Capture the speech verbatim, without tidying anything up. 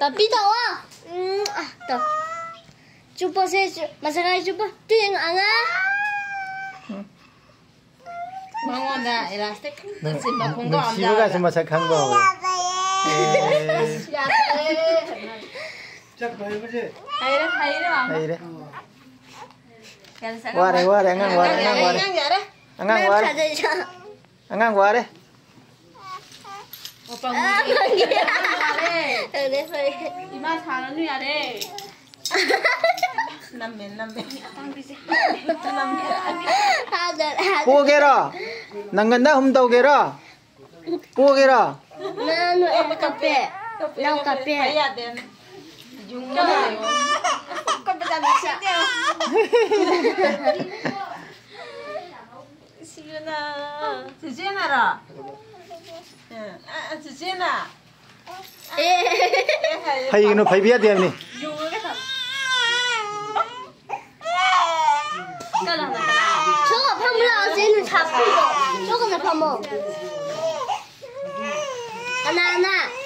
Tapi tahu ah. Hmm, ah, tahu. Cuba saya masalah cuba. Tu yang angah. Bangun dah elastik. Simba konggo 너 지부가 좀 마삭한 거. 쫙 봐야지. Hayır, hayır mama. 이래. Kelsa. 와래 와래 안강 와래 안강 와래. 안강 와래. 안강 와래. 오빠 문제. Đây phải. 이마 사는 줄 알아. 남매 남매. 뽀개라. 난간다 흠다오게라. 뽀개라. Nano eh kape. Nang kape. 해야 돼. 중요해요. kape 다 미쳐. 시윤아. 지진아라. 응. 아, 지진아. Eh. 하이 이거 바이비야 되니. 저거 파물라 쟤는 잡고. 저거는 파물. 하나 하나.